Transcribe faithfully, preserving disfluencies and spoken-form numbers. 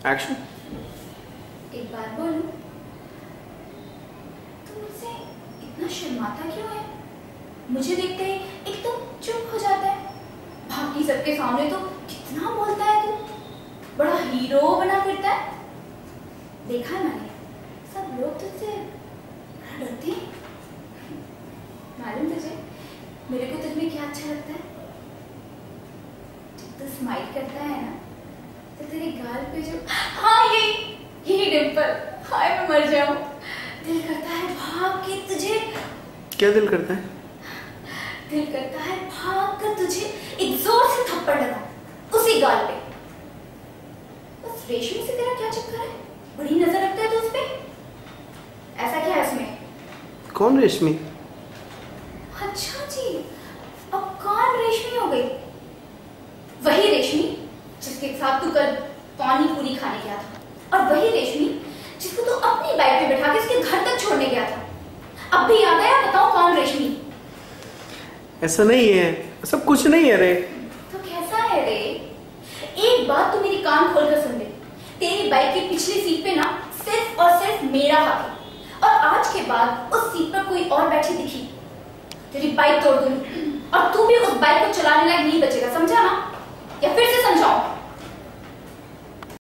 Action. एक बात बोलूं, तुम मुझसे इतना शर्माता क्यों है? मुझे देखते ही एकदम चुप हो जाता है। बाकी सबके सामने तो कितना बोलता है तू, बड़ा हीरो बना फिरता है। देखा है मैंने, सब लोग तुझसे बड़ा डरते हैं। मालूम तुझे मेरे को तुझमें क्या अच्छा लगता है? जब तू स्माइल करता है ना, तो तेरे गाल पे जो, हाँ यही यही डिंपल, हाय मैं मर जाऊं। दिल करता है भाग के तुझे। क्या दिल करता है? दिल करता है भाग कर तुझे एक जोर से थप्पड़ लगा उसी गाल पे। बस रेशमी से तेरा क्या चक्कर है? बड़ी नजर रखता है तू उस पे। ऐसा क्या है उसमें? कौन रेशमी? अच्छा जी, अब कौन रेशमी हो गई? वही रेशमी जिसके साथ तू कल पानी पूरी खाने गया था, और वही रेशमी जिसको तू अपनी बाइक पे बैठा के उसके घर तक छोड़ने गया था। अब भी याद है? बताओ कौन रेशमी? ऐसा नहीं है, सब कुछ नहीं है रे। तो कैसा है रे? एक बात तू मेरी कान खोलकर सुन ले, तेरी बाइक की पिछली सीट पे ना सिर्फ और सिर्फ मेरा हाथ है, और आज के बाद उस सीट पर कोई और बैठी दिखी, तेरी बाइक तोड़ दूंगी, और तू भी उस बाइक को चलाने लायक नहीं बचेगा, समझा ना? या फिर से समझाऊं?